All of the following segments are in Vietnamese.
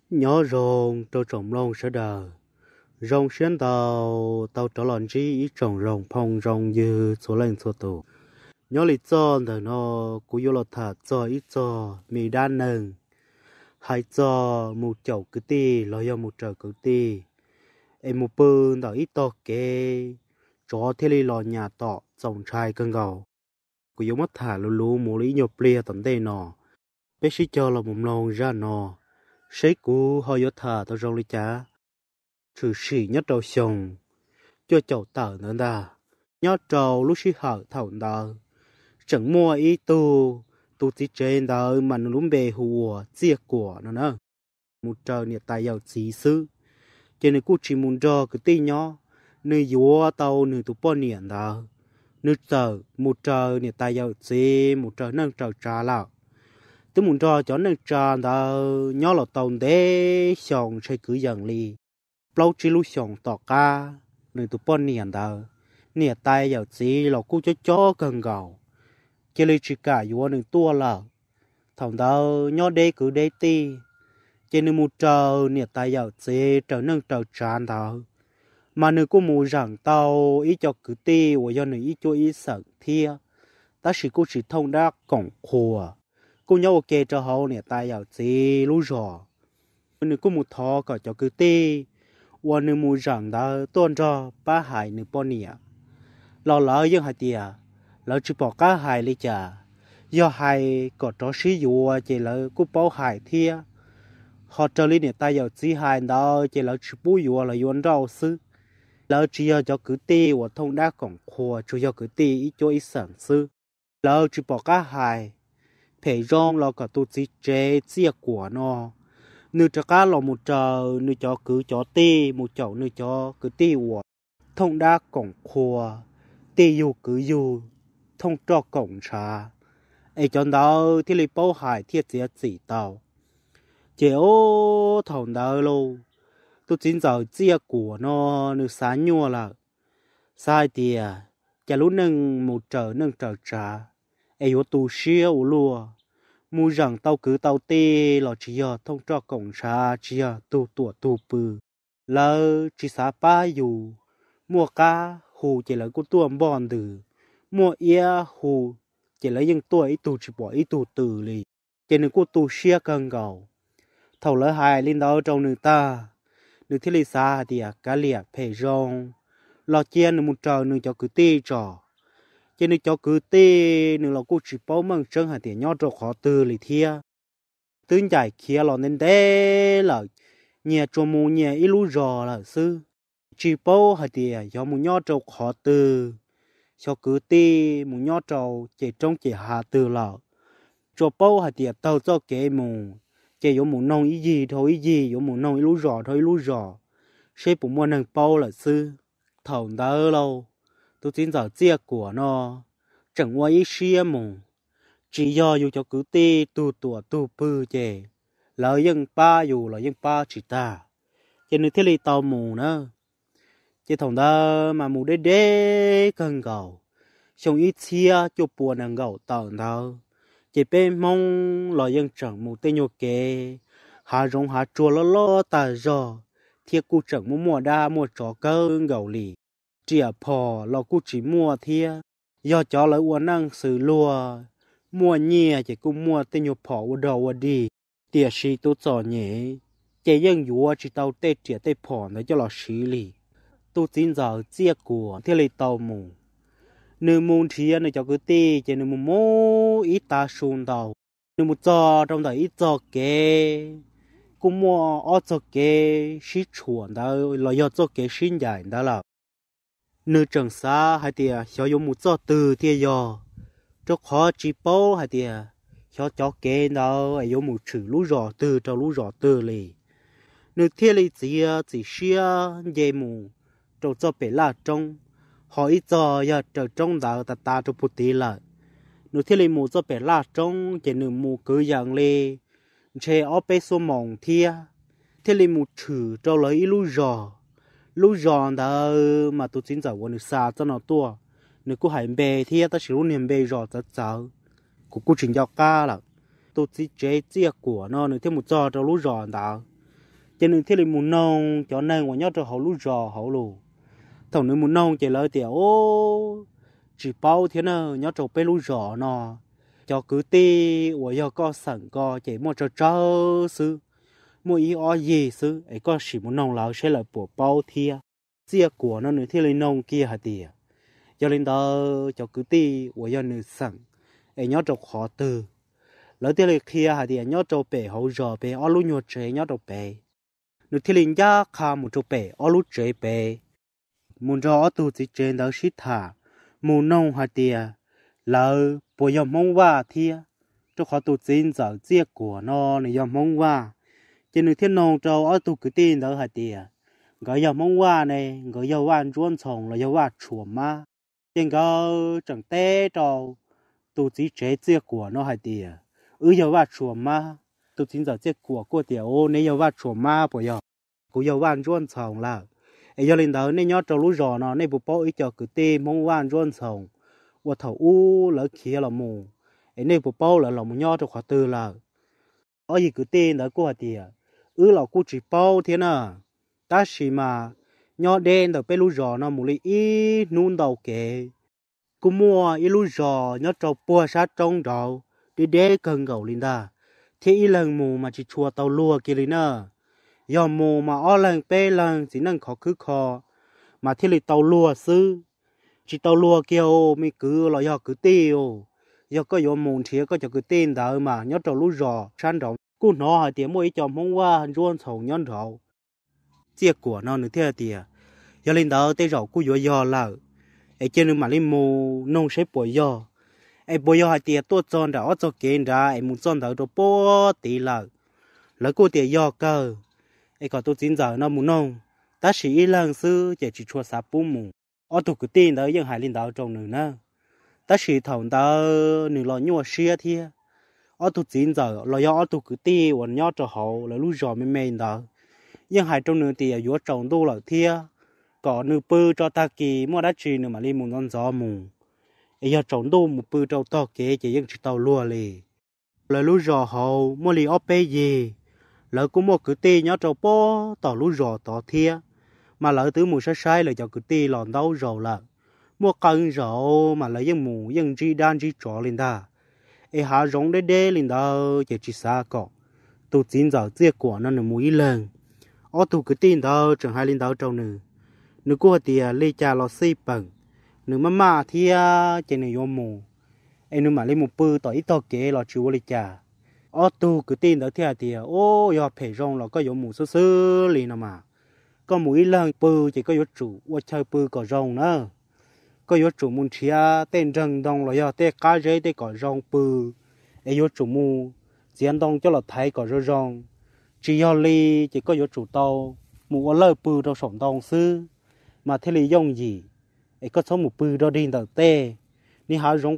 nhớ rồng trâu trồng lông sẽ đờ rồng xuyên tàu tàu trở lòn trí ý trồng rồng phong rồng như số lên số tù nhớ lý do là nó cú yêu lọt thả cho ít cho mì đan nâng hai cho một chậu cứ ti lo yêu một chậu cứ ti em một bơn đào ít to kê cho thế li lò nhà tọ trồng trai cân gầu cú yêu mất thả lù lù một lý nhộp lia tầm đây nọ bé sĩ cho là một lồng ra nọ sấy cú họ yêu thả tao rong lý chá trừ sĩ nhất đầu sông cho chậu tờ nữa đà nhớ trầu lúc sĩ hở thảo đờ chẳng mua ý tu chỉ trên đờ mà nó lúng bề hùa chia của nó nữa một trời nhiệt tài giàu chỉ sư cho nên cú chỉ muốn cho cái tí nhỏ nơi vua tàu nơi tụ bao nhiêu đờ nơi giờ một trời nhiệt tài giàu chỉ một trời nâng trời trà lão tôi muốn cho nâng trà đờ nhỏ là tàu đế sòng xây cứ dần li lâu chỉ lúc sòng tỏ ca nơi tụ bao nhiêu đờ nhiệt tài giàu chỉ là cú cho cần gạo chỉ lấy chỉ cả vua nâng tua là thằng đó nhỏ đế cứ đế ti chỉ nên một trời nhiệt tài giàu chỉ trời nâng trời tràn đó mà nếu có một rằng tàu ý cho cứ ti và do nếu ý cho ý sợ thia ta chỉ có chỉ thông đắc cổng khua cô nhau ok cho họ nhiệt tài giàu chỉ lú rò nếu có một thọ cả cho cứ ti và nếu một rằng đó tôn cho ba hải nếu bao nhiêu lo lỡ dân hai tia lỡ chỉ bỏ cá hải đi chả do hải có cho sử dụng chỉ lỡ cũng bảo hải thia họ cho lên nhiệt tài giàu chỉ hải đó chỉ lỡ chỉ bù dụng là yuan rau sư lỡ chỉ cho cứ ti và thông đa cổng khua chủ yếu cứ ti ít cho ít sản sư lỡ chỉ bỏ cá hải phải rong lo cả tu chỉ chế chia của nó nếu cho cá là một trò nếu cho cứ cho ti một chậu nếu cho cứ ti và thông đa cổng khua ti yêu cứ yêu thông cho cổng trà ấy chọn đó thì lấy bao hải thiết chế chỉ tàu chế ô thòng đó luôn tôi chính giờ chia của nó nếu sáng nhua là sai tiề chả lúc nâng một nâng trở trà ấy yếu tu xia u lùa mu rằng tao cứ tao tê là chỉ giờ thông cho cổng trà chỉ giờ tu bự lỡ chỉ xả ba dù mua cá hồ chỉ là con tuồng bòn từ mua ia hồ chỉ là những tuổi tu chỉ bỏ ít tu từ lì chỉ nên cô tu xia cần gạo thầu lỡ hại lên đó trong người ta được thiết lý xa thì cá liệt phải rong lo chia được một trò nữa cho cứ tê trò cho nên cho cứ tê nữa là cô chỉ bảo mang chân hạt tiền nhỏ trò khó từ lì thia tương giải kia là nên đế là nhà trò mù nhà ít lú rò là sư chỉ bảo hạt tiền do một nhỏ trò khó từ cho cứ tê một nhỏ trò chỉ trong chỉ hạ từ là trò bảo hạt tiền tàu cho kế mù chỉ có một nông ý gì thôi ý gì có một nông ý lú rò thôi lú rò sẽ bụng mua năng bao là sư thầu đỡ lâu tôi chính giờ chia của nó chẳng qua ý xia mù chỉ do dù cho cứ tê tu bư chè lợi dân ba dù là dân ba chỉ ta cho nên thế li tàu mù nữa chỉ thầu đỡ mà mù đế cần gầu xong ít chia cho buồn năng gầu tàu đỡ chỉ bên mong là dân chẳng mù tên nhô kê hạ rong hạ chùa lo ta rò thiệt cụ chẳng mua đa mua chó cơ gầu lì chỉ phò là cụ chỉ mua thiệt do chó lại uốn năng sử lùa mua nhẹ chỉ cụ mua tên nhô phò u đầu đi tiệt sĩ tôi cho nhẹ chỉ dân dùa chỉ tàu tê chỉ tê phò để cho là xử lý tôi tin giờ chia của thiệt lì tàu mù nếu muốn chia này cho cứ tê chỉ nếu muốn mua ít ta xuống đầu nếu muốn cho trong đó ít cho kế cũng mua ở cho kế sĩ chuẩn đó là do cho kế sinh dài đó là nếu chẳng xa hay thì cho dùng một cho từ thì do cho khó chỉ bao hay thì cho kế đó dùng một chữ lú rõ từ cho lú rõ từ lì nếu thiết lý chỉ xia dây mù cho bể là trong họ ít cho giờ trở trong đó ta cho bút tí lại nếu thiết lý mù cho bể là trong chỉ nếu mù cứ dạng lì chế ở bên số mỏng thia thiết lý mù chữ cho lấy lú giò đó mà tôi chính giờวันxa cho nó tua nếu cô hải bề thia ta chỉ lúc niệm bề giò rất cháu cô chính giao ca là tôi chỉ chế chia của nó nếu thêm một cho lú giò đó cho nên thế là muốn nông cho nên mà nhớ cho họ lú rò họ lù thằng nữa muốn nông chỉ lợi tiền ô chỉ bao thế nào nhớ cho bé lú rò nó cho cứ ti và do có sẵn có chỉ một cho sư mua ý ở gì sư ấy có chỉ muốn nông lão sẽ là bộ bao thia chia của nó nữa thế là nông kia hả tiền cho nên đó cho cứ ti và do nữa sẵn ấy nhớ cho khó từ lỡ thế là kia hả tiền nhớ cho bé hậu rò bé ở lú nhột chế nhớ cho bé nữa thế là giá khá một cho bé ở lú chế bé muốn cho ở tu chỉ trên đó xít thả muốn nông hả tiền lỡ bây giờ mong qua thia cho khó tu chính giờ chia của nó này giờ mong qua cho nên thiên nông cho ở tu cứ tin đó hả tiền gọi giờ mong qua này gọi giờ quan chuẩn chồng là giờ quan chuẩn mà tiền có chẳng té cho tu chỉ chế chia của nó hả tiền giờ quan chuẩn mà tu chính giờ chia của tiền ô này giờ quan chuẩn mà bây giờ cũng giờ quan chuẩn chồng là giờ lên đó nên nhớ cho lũ giò nó nên bố ít cho cứ tin mong quan chuẩn chồng và thầu u lỡ kia là mù ấy nên bộ bao là một nho cho khóa tư là ở gì cứ tên đó cô hả tiệt là cô chỉ bao thế nào ta chỉ mà nho đen đó bé lú giò nó mù li ít nôn đầu kệ cô mua ít lú giò nhớ cho bùa sát trong đầu đi đế cần gầu lên ta thế ít lần mù mà chỉ chùa tàu lúa kia lên nè giờ mù mà ở lần bé lần chỉ năng khó cứ khó mà thế là tàu lúa sư chỉ tàu lúa kêu mi cứ là do cứ tiêu do có vô mồm thiệt có cho cứ tên đó mà nhớ tàu lúa giò san rộng cú nó hay tiếng mỗi chồng hôm qua ruộng sầu nhon rau chia của nó nữa thế tiệt giờ lên đó tây rau cú vô giò là ấy trên mà lên mù nông sẽ bồi giò ấy bồi giò hay tiệt tốt tròn đã cho kiến ra ấy muốn tròn đó bó tí là lỡ cú tiệt giò cơ ấy còn tôi chính giờ nó muốn nông ta chỉ lần xưa chỉ chua sáp bún mù ở tụ cứ tin đó nhưng hai linh đạo trong nữa nè ta chỉ thằng ta nửa lò nhua xia thia ở tụ chín giờ lò ở tụ cứ tin và nhớ cho họ là lúc giờ mình đó nhưng hai trong nửa thì ở trong đô là thia có nửa bự cho ta kỳ mua đắt chi nửa mà đi muốn ăn gió mù ở trong đô một bự trâu to kế chỉ những chỉ tàu lúa lì là lúc giờ họ mua lì ốp bê gì lỡ cũng mua cứ tin nhớ cho bó tàu lúc giờ tỏ thia mà lỡ từ mù sai là cho cứ ti lòn đâu rồi là mua cân rồi mà lấy những mù những chi đan chi trọ lên ta ấy hạ rong đê lên ta chỉ xa cọ tụ chín giờ chia của nó là mũi lần ở tụ cứ tin đâu chẳng hai lên đâu trâu nữa nữa cô thì lấy cha lo xây bằng nữa mà thì chỉ này vô mù ấy nữa mà lấy một bự tỏi ít to kế lo chịu lấy cha ở tụ cứ tin đâu thì ô giờ phải rong là có vô mù sơ sơ liền mà có mũi lần bự chỉ có yếu chủ và chơi bự có rồng nữa có yếu chủ muốn chia tên rừng đông là do tên cá dây tên có rồng bự yếu chủ mu diễn đông cho là thấy có rồng chỉ do li chỉ có yếu chủ tàu mu ở lời bự trong sổng đông sư mà thế li dùng gì ấy có số một bự đó đi đầu tê ni há rồng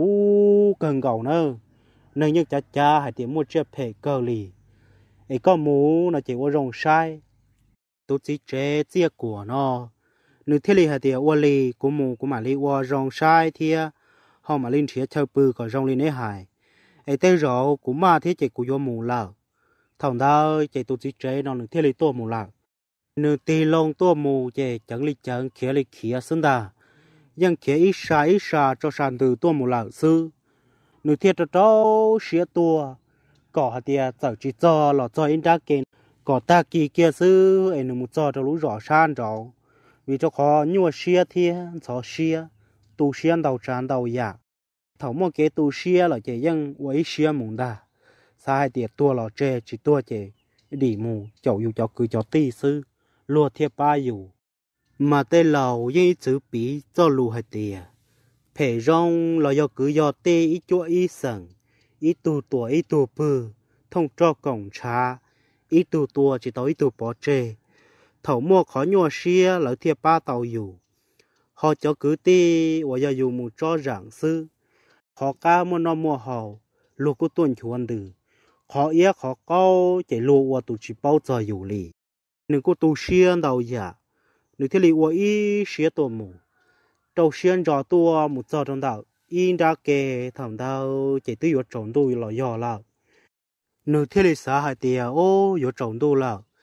cú cần gầu nữa nên như cha hay tiếng mua chia phê cơ li ấy có mu là chỉ có rồng sai tôi chỉ chế chia của nó nếu thế này thì ô lì của mù của mà lì ô rong sai thì họ mà lên chia chơi bự còn rong lên ấy hải ấy tới rồi của mà thế chỉ của vô mù là thằng đó chỉ tôi chỉ chế nó nếu thế này tôi mù là nếu tì lông tôi mù chỉ chẳng lì khía xứng đà nhưng khía ít xa cho sàn từ tôi mù là sư nếu thế cho cháu xía tôi có thì giờ chỉ cho là cho in ra kiện có ta kỳ kia sư ấy nó một cho lũ rõ san rồi vì cho họ nhua xia thiên cho xia tu xia đầu tràn đầu ya thầu một cái tu xia là chỉ dân với xia mùng đà sai tiệt tua là chê chỉ tua chê đi mù chậu dù cho cứ cho ti sư lùa thiệp ba dù mà tên lầu với chữ bí cho lù hay tiệt phải rong là do cứ do tê ít chỗ ít sần ít tu tuổi ít tu bự thông cho cổng trà ít tu tua chỉ tới ít tu bỏ chê thầu mua khó nhua xia lỡ thiệp ba tàu dù họ cho cứ ti và giờ dù một cho rạng sư họ ca mua nó mua hầu lục của tuần chuan đừ họ yết họ câu chỉ lục và tụ chỉ bao giờ dù lì đừng có tu xuyên đầu giả đừng thế lì và y xía tổ mù đầu xuyên cho tua một giờ trong đầu in ra kề thầm đầu chỉ tư yếu trồng đuôi là do là nửa thế lì xã hải tiề ô yếu trồng đuôi là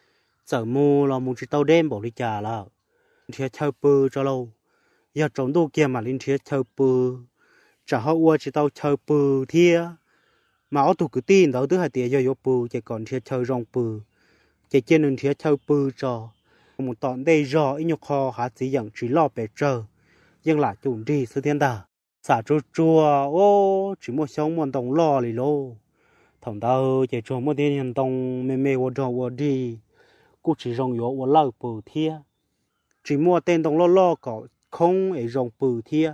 giờ mua là mua chỉ tàu đêm bỏ đi trả là thiệt chơi bự cho lâu giờ trồng đồ kia mà linh thiệt chơi bự trả họ qua chỉ tàu chơi bự thiệt mà ở tụ cứ tin đó thứ hai tiền giờ yo bự chỉ còn thiệt chơi rong bự chỉ trên nên thiệt chơi bự cho một tọn đây rõ ít nhục kho hạt chỉ dạng chỉ lo bể chờ nhưng là chuẩn đi sự thiên đà xả chua chua ô chỉ một sống một đồng lo lì lô thằng tao chỉ cho một tiền nhân đồng mê mê vô trò vô đi cú chỉ rong yo vô lâu bự thiệt chỉ mua tên đồng lo lo có không ấy rong bự thiệt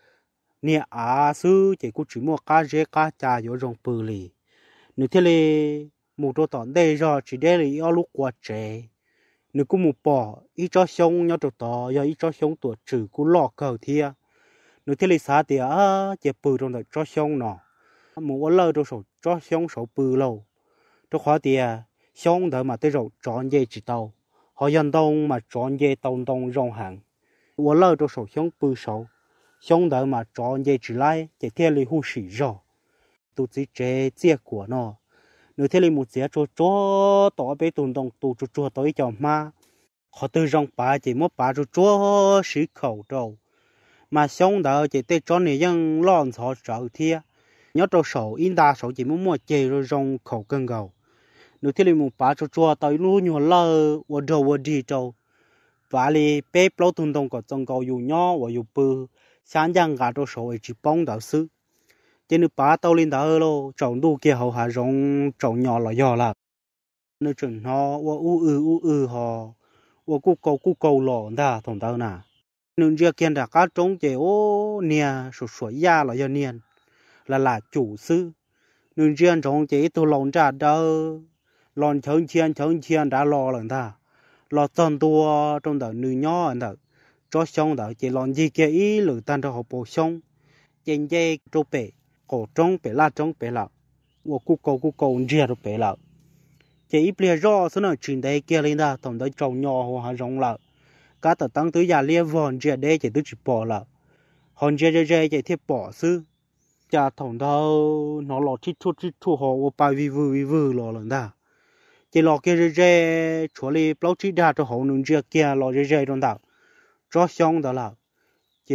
nè sư chỉ cú chỉ mua cá dê cá chả yo rong bự lì nếu thế là một đồ tọn đây rồi chỉ để là ở lúc qua trẻ nếu cũng một bỏ ít cho xong nhau đồ tỏ giờ ít cho xong tuổi trừ cú lọ cầu thia nếu thế là sao thì chỉ bự trong đời cho xong nọ một lơ đồ sổ cho xong sổ bự lâu cho khó thì xong đỡ mà tới rồi chọn dây chỉ tàu họ dân đông mà chọn dây tông tông rong hàng một lơ đồ sổ xong bự sổ xong đỡ mà chọn dây chỉ lại chỉ theo lý hú sĩ rồi tụi chỉ chế chia của nó nếu thế là một chế cho tỏ bé tụi đồng tụi cho tới cho ma họ từ rong bà chỉ mất bà cho sĩ khẩu đâu mà xong đỡ chỉ tới cho này dân lon họ trợ thia nhớ cho sổ in đa sổ chỉ muốn mua chè rồi rong khẩu cân gầu nếu thế là một bà cho tới luôn nhiều lơ và đầu và đi đâu và li bé bao tụi đồng có trong cầu dùng nhỏ và dùng bự sáng giang gà cho sổ chỉ bông đạo sư trên nước bá tàu lên đó lô trồng đu kia hậu hạ rong trồng nhỏ là do là nơi trường họ và u họ và cu cầu lò ta thằng tao nè nên riêng kia đã cá trống chế ô nè sủi da là do niên là chủ sư nên riêng trồng chế tôi lòng trả đâu lòng chấn chiên đã lo lần ta lo chân tua trong đó nữ nhỏ anh ta cho xong đó chỉ lòng gì kia ý lử tan cho họ bổ xong trên dây trâu bể cổ trống bể là và cu cầu riêng rồi bể là chỉ ít bia rõ số nào chuyện đấy kia lên đó tổng đấy trồng nhỏ họ rong là cá tờ tăng tới nhà lia vòn riêng đây chỉ tôi chỉ bỏ là hòn riêng chỉ thiệt bỏ sư cha tổng đâu nó lọt chít chút họ và bài vi vư lò lần đó chỉ lọ kia riêng chúa li bao chít đa cho họ nương riêng kia lọ riêng trong đó cho xong đó là chỉ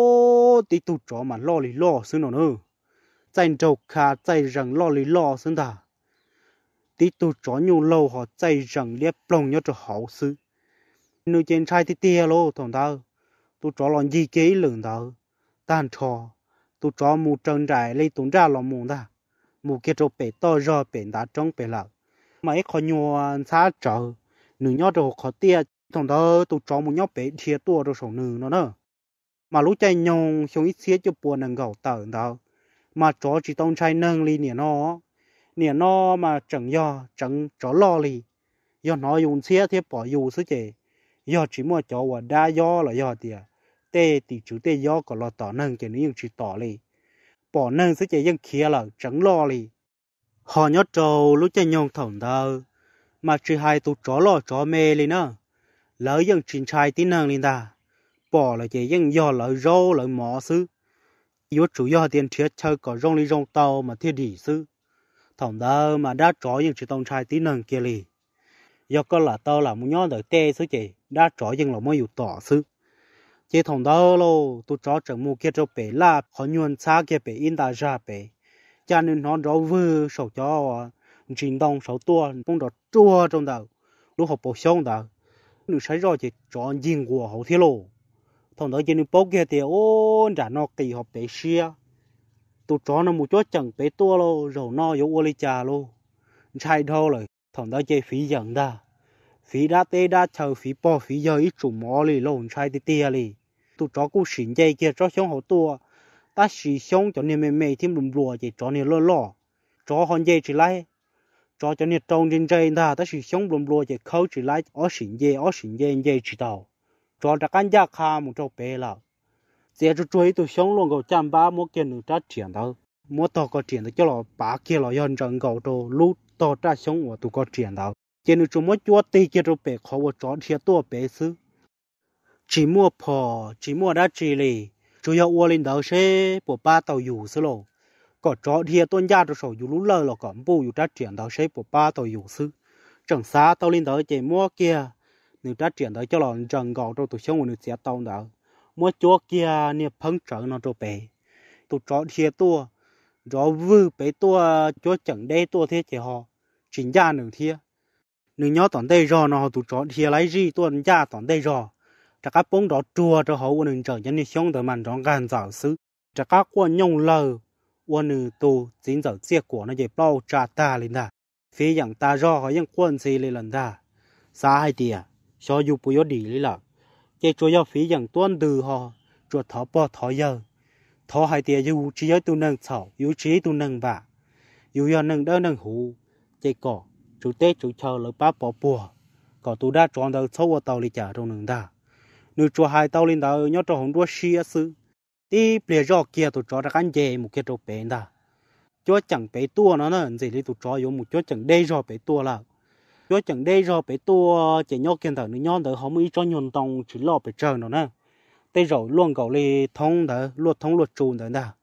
ô tí tụt chó mà lo sư nó nữa chạy trâu khá chạy rằng lo xứng ta tí tụ chó nhiều lâu họ chạy rằng liếp lông nhớ cho hậu sư nếu trên trai tí tia lô thằng tao tụ chó lòn gì kế lường tao tan trò tụ chó mù trần trải lấy tụng ra lòng mù ta mù kia trâu bể to rò bể đá trống bể lạc mà ấy khó nhua xa trở nửa nhớ cho khó tia thằng tao tụ chó mù nhóc bể thịa tua cho sổ nửa nó nữa mà lúc chạy nhông xuống ít xía cho buồn nâng gầu tờ tao mà chó chỉ tông trai nâng li nè nó mà chẳng chó lo li do nó dùng xe thì bỏ dù sức chế do chỉ mua chó và đa do là do thì tê thì chú tê do có lo tỏ nâng chỉ nếu chỉ tỏ li bỏ nâng sức chế dân kia là chẳng lo li họ nhớ trâu lúc chạy nhông thổng tờ mà chỉ hai tụ chó lo chó mê li nữa lỡ dân chính trai tí nâng li ta bỏ là chỉ dân do lỡ rô lỡ mỏ sư yếu chủ yếu tiền thiệt chơi có rong li rong tàu mà thiệt đi sư thằng đó mà đã chó những chỉ tông trai tí nâng kia li do có là tao là muốn nhớ đợi tê sư chị đã chó những là mới tỏ sư chỉ thằng đó lô tôi chó chẳng mua kia cho bể là họ nhuận xa kia bể in ta ra bể cho nên nó đó vừa sầu cho trình đông sầu tua cũng đó chua trong đầu lúc học bổ sung đó nếu sai rồi thì chọn riêng của họ thiết lộ thằng đó chỉ nên bốc kia thì ôn trả nó kỳ học bể xia tụi chó nó một chỗ chẳng bể tua lô rồi nó yếu ô li trà lô sai đâu rồi thằng đó chơi phí dần ta phí đá tê đá chờ phí bỏ phí giờ ít chủ mỏ li lô sai tê tia li tụi chó cũng xỉn dây kia chó sống hậu tua ta xỉ sống cho nên mày thêm đùm lùa chỉ chó nên lo chó hòn dây chỉ lại chó cho nên trông trên dây ta ta xỉ sống đùm lùa chỉ khâu chỉ lại ở xỉn dây chỉ tàu chó đã cắn giá kha một chỗ bể là giờ cho chuối tụi sống luôn cầu chăm ba mua kia nữa trả tiền đâu mua to có tiền cho nó ba kia là dân trần cầu đồ lút to trả sống của tụi có tiền đâu cho nên chúng mua chúa tây kia cho bể khó chó thiệt tua bể xứ chỉ mua đã chỉ lì chủ yếu uo lên đầu xe của ba tàu dù xứ lộ có chó thiệt tuân gia cho sổ dù lú lơ là còn bù dù trả tiền đầu xe của ba tàu dù xứ chẳng xa tao lên đó chỉ mua kia nếu đã chuyển tới cho lòn trần gạo cho tụi sống người sẽ tao đó mua chỗ kia nè phăng trở nó cho bé tụi chó thiệt tua gió vư bé tua chỗ chẳng đây tua thế chỉ họ chính ra nửa thiệt nửa nhớ tận đây rồi nó tụi chó thiệt lấy gì tuần ra tận đây rồi chắc các bông đó chua cho họ nửa trở cho nên sống tới màn trong gan giáo sư chắc các quan nhung lờ quan nửa tụ chính giờ chia của nó chỉ bao trả ta lên đó phía dạng ta do họ những quân gì lên lần đó xa hay tiệt cho dù bùi đi lý là cái chỗ giao phí dạng tuân từ họ chuột thọ bỏ thọ giờ thọ hai tiệt dù chỉ ở tu nâng xảo dù chỉ tu nâng bả dù giờ nâng đỡ nâng hú cái cỏ chủ tết chủ chờ lỡ bá bỏ bùa cỏ tu đã chọn được sâu vào tàu đi trả trong nâng ta nếu cho hai tàu lên đó nhớ cho hồng đua xia sư đi bìa rõ kia tụi chó đã cắn dè một cái trâu bén ta cho chẳng bé tua nó là gì đi tụi chó dùng một chỗ chẳng đây rõ bé tua là cho chẳng đây rõ bé tua chỉ nhóc kiên thở nó nhon thở không ý cho nhon tông chỉ lo bé trời nó nè đây rồi luôn cầu đi thông thở luật thông luật trùn thở nè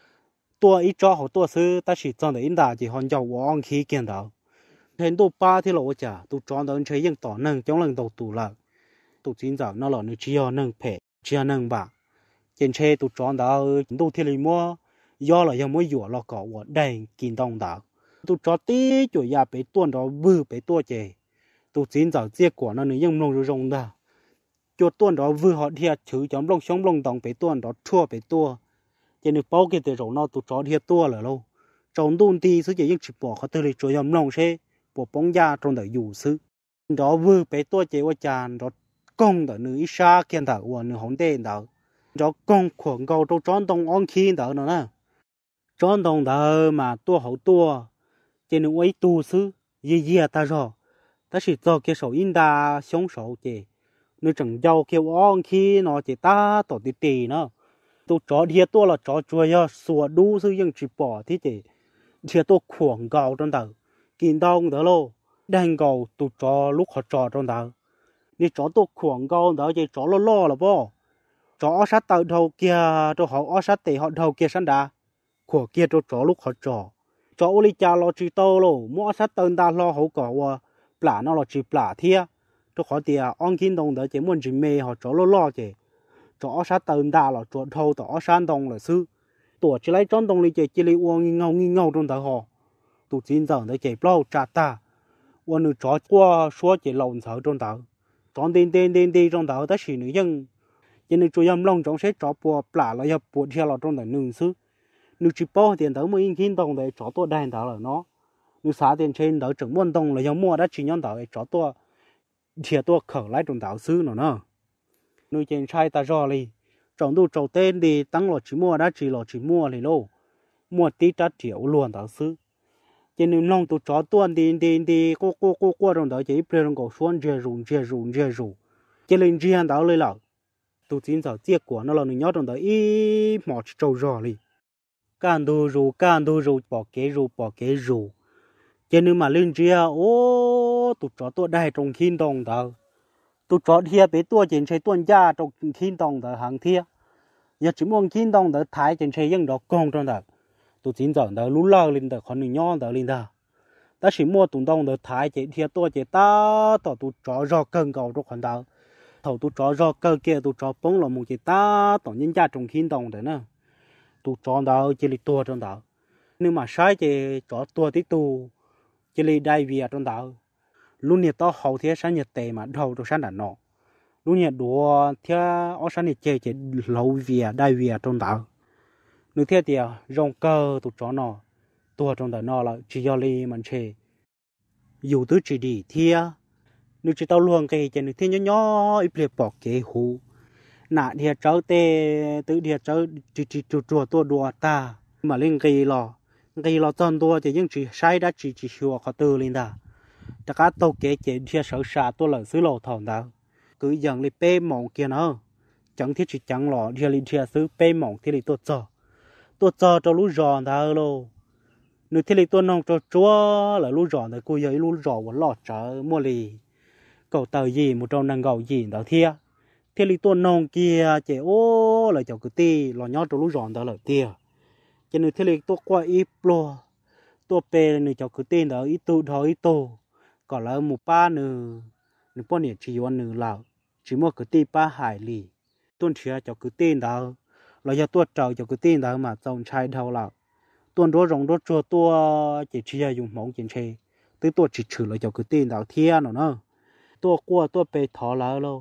tua ít cho họ tua sư ta chỉ chọn để in đà chỉ hòn dầu vong khí kiên thở hiện tụ ba thì lộ chả tụ chọn thở chơi những tỏ nâng trong lần đầu tụ là tụ chín giờ nó là nó chia nâng phê chia nâng bạc trên xe tụ chọn thở tụ thì lấy mua do làยังไม่อยู่เราก็ว่าได้กินต้องดาวตัวจอตีจุยาไปต้นเราวื้อไปตัวเจตัวจีนจะเจียกว่านั่นนี่ยังลงรงดาจุดต้นเราวื้อhọเทียถือจอมลงช่องลงตองไปต้นเราทั่วไปตัวเจนึกเป้าเกตเราเนาะตัวจอเทียตัวเลยเราจงตุนตีซื้อจะยังฉิบบอกเขาตัวเลยจุยามลงเช่ปวดป้องยาตรงแต่อยู่ซื้อเราวื้อไปตัวเจว่าจานเรากงแต่เนื้อชาเกียนแต่ว่าเนื้อหงเต้นแต่เรากงขวงเกาตัวจอนตรงอ่อนขี้แต่เนาะchọn đồng thờ mà tua hậu tua trên những ấy tu sư gì ta rồi ta chỉ cho cái sổ in đa sống sổ chị nếu chẳng giàu kêu on khi nó chỉ ta tổ tì nó tu chó thiệt tua là chó chui ya sủa đu sư nhưng chỉ bỏ thế chị thiệt tua khoảng gạo trong thờ kinh đông đó lô đang gạo tu chó lúc họ trò trong thờ nếu chó tua khoảng gạo đó chỉ chó lo là bo chó sát tàu đầu kia cho họ sát tì họ đầu kia sẵn đã của kia cho chó lúc họ chó ô li cha lo chỉ tao lo mua sát tên ta lo hậu quả wa plả nó lo chỉ plả thia cho họ tiệt on kinh đông đó chỉ muốn chỉ mê họ chó lo chỉ chó sát tên ta lo chó thâu tỏ san đông là sư tuổi chỉ lấy chón đông li chỉ li uông nghi ngầu trong đó họ tụ chín giờ đó chỉ bao trả ta uông nữ chó qua số chỉ lồng sợ trong đó chọn tên trong đó ta chỉ nữ dân chỉ nữ chui âm long trong sẽ chó bùa plả là nhập bùa theo lo trong đó nữ sư nếu chỉ bao tiền đó mới in đồng để chó tôi đàn đó là nó nếu xả tiền trên đó chẳng muốn đồng là giống mua đã chỉ nhon đó để chó tôi thiệt tôi khởi lại trong đảo xứ nó nếu trên sai ta rõ đi trong tu trầu tên đi tăng lọ chỉ mua đã chỉ lọ chỉ mua thì lô mua tí trả triệu luôn đảo xứ trên nếu nông tu chó tuần đi cô trong đó chỉ bê trong cổ xuân dê rùng trên lên riêng đó lấy lợ tu chín giờ tiếc của nó là nó nhớ trong đó ít mỏ trâu rõ đi can đu rù bỏ cái rù cho nên mà lên chia ô tụt chó tôi đây trong kinh đồng đó tụt chó thiệt bé tôi trên chơi tuần gia trong kinh đồng đó hàng thiệt giờ chỉ muốn kinh đồng đó thái trên chơi những đó con trong đó tụt chín giờ đó lú lơ lên đó còn nửa nhon đó lên đó ta chỉ mua tụt đồng đó thái trên thiệt tôi chỉ ta tụt chó rò cân cầu trong khoản đó thầu tụt chó rò cân kia tụt chó bông là một chỉ ta tụt nhân gia trong kinh đồng đấy nè tụ chọn đó chỉ là tua trong đó nhưng mà sai thì chọn tua tí tụ chỉ là đại việt trong đó lúc này tao hậu thế sáng nhật tệ mà đầu trong sáng đàn nọ lúc này đùa thế ở sáng nhật chơi chỉ lâu việt đại việt trong đó nếu thế thì rong cơ tụ chọn nọ tua trong đó nọ là chỉ do li mình chơi dù tứ chỉ đi thế nếu chỉ tao luôn cái chỉ nếu thế nhỏ ít bề bỏ cái hú nã thiệt cháu tê tự thiệt cháu chỉ chùa tua đùa ta mà lên cây lò chân tua chỉ những chỉ sai đã chỉ chùa có từ lên ta tất cả tàu kế chỉ thiệt sợ xả tua lợn xứ lò thòng ta cứ dần lên bê mỏng kia nó chẳng thiết chỉ chẳng lò thiệt lên thiệt xứ bê mỏng thì lên tua cho lú giòn ta lô nếu thì lên tua nông cho chúa là lú giòn thì cô ấy lú giòn vẫn lọt trở mua lì cậu tờ gì một trong năng gạo gì đó thiệt thế li tuần nông kia chế ô là cháu cứ tì lo nhót trong lúc giòn đó là tia cho nên thế li tôi qua ít lo tôi pe này cháu cứ tì đó ít tu đó ít tu có là một ba nữa nữa bao nhiêu chỉ one nữa là chỉ mua cái tiền ba hải lì tuần chia cho cái tiền đó là do tuột trâu cho cái tiền đó mà trồng trái đầu là tuần đó rong đó cho tua chỉ chia dùng mỏng chỉ chơi tới tua chỉ trừ là cho cái tiền đó thiên rồi nó tua qua tua bê thọ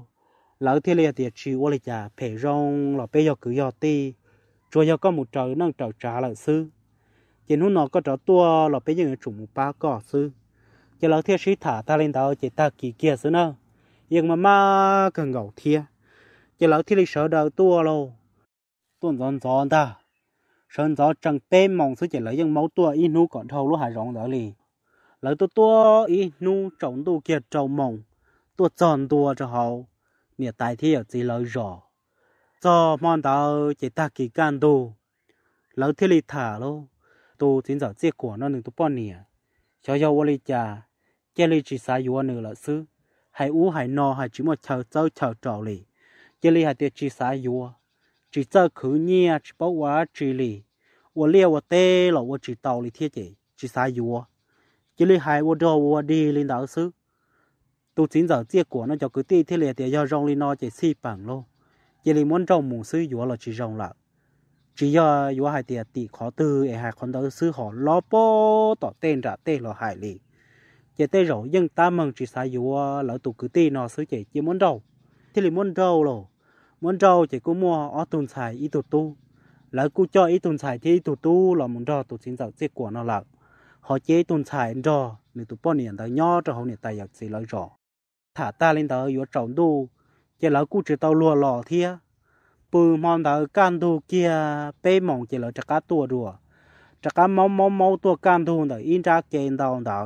lỡ thế này thì chỉ qua lại trả phải rong là bây giờ cứ giờ ti cho giờ có một trời năng trời trả lại sư chỉ lúc nào có trở tua là bây giờ chủ một ba có sư chỉ lỡ thế sĩ thả ta lên đó chỉ ta kỳ kia sư nữa nhưng mà cần ngầu thiê chỉ lỡ thế này sợ đầu tua luôn tuần giòn giòn ta sơn gió chẳng tên mong sư chỉ lỡ nhưng máu tua in nu còn thâu lúc hải rong đó liền lỡ tua in nu trồng tu kia trồng mong tua giòn tua cho họ nè tại thế ở chỉ lỡ rõ cho mong đó chỉ ta kỳ can tu lỡ thế này thả luôn tu chính giờ giết của nó đừng tu bao nè cho yêu vô lý cha cái lý chỉ sai yêu nữa là sư hay u hay no hay chỉ một chờ trò lì cái lý hay tiệt chỉ sai yêu chỉ chờ khử nhia chỉ bảo quá chỉ lì我练我带了我知道了贴着只啥药cái lý hay我đâu我đi lên đạo sư tu chính giờ giết của nó cho cứ ti thế liền thì do rong lên nó chỉ xì bằng luôn cái lý muốn trồng mùng sư yêu là chỉ rong lại chỉ do yêu hai tiệt tỷ khó tư để hai con đó sư họ lo bó tỏ tên trả tên là hải lì chỉ tên rồi nhưng ta mừng chỉ sai yêu lỡ tụ cứ ti nó sư chỉ muốn đâu thế lý muốn đâu rồi muốn đâu chỉ có mua ở tuần xài ít tụ tu lỡ cứ cho ít tuần xài thì tụ tu là muốn đâu tụ chính giờ giết của nó là họ chế tuần xài rồi nên tụ bao nhiêu đó nhỏ cho họ nhiệt tài gì lợi rõ thả ta lên đó yêu trồng tu chỉ lỡ cứ chỉ tao lùa lò thia bự mòn đó can tu kia bê mỏng chỉ lỡ chắc cá tua đùa chắc cá máu tua can tu đó in ra kén đó đó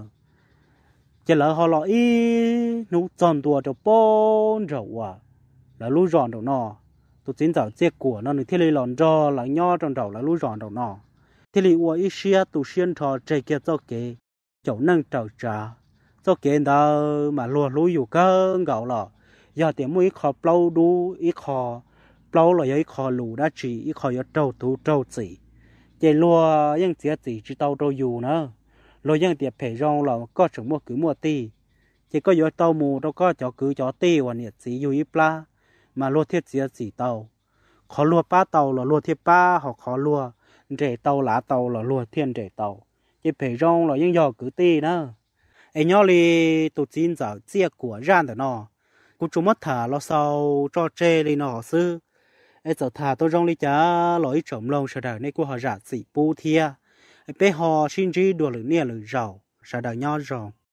chỉ lỡ họ lò ý nụ tròn tua cho bốn rậu à là lú giòn đầu nọ tụi chính giờ chết của nó thì lấy lòn cho là nho trong đầu là lú giòn đầu nọ thì lấy uo ít xia tụi xuyên thọ chạy kia cho kế chỗ nâng trầu trà cho kế đó mà lùa lúอยู่cơ gạo lọ giờ tiền mua ít kho plau đu ít kho plau là ít kho lù đã chỉ ít kho trâu tú trâu chỉ chạy lùa nhưng chỉ tàu trâuอยู่nữa lùa nhưng tiệp phải rong là có chừng mua cứ mua ti chỉ có yếu tàu mù đâu có cho cứ cho ti và nhiệt chỉ yếu ít pla mà lúa thiết chỉ tàu khó lúa ba tàu là lúa thiết ba hoặc khó lúa rễ tàu lá tàu là lúa thiên rễ tàu chỉ phải rong là những giò cứ ti nữa ấy nhau li tụt chín giờ chia của ran được nó cũng chúng mất thả lo sau cho chê li nó sư ấy giờ thả tôi rong li chả lỗi trộm lông sợ đời này của họ rạ sĩ bu thia ấy bé họ xin chỉ đùa lửa nia lửa rau sợ đời nhau rồi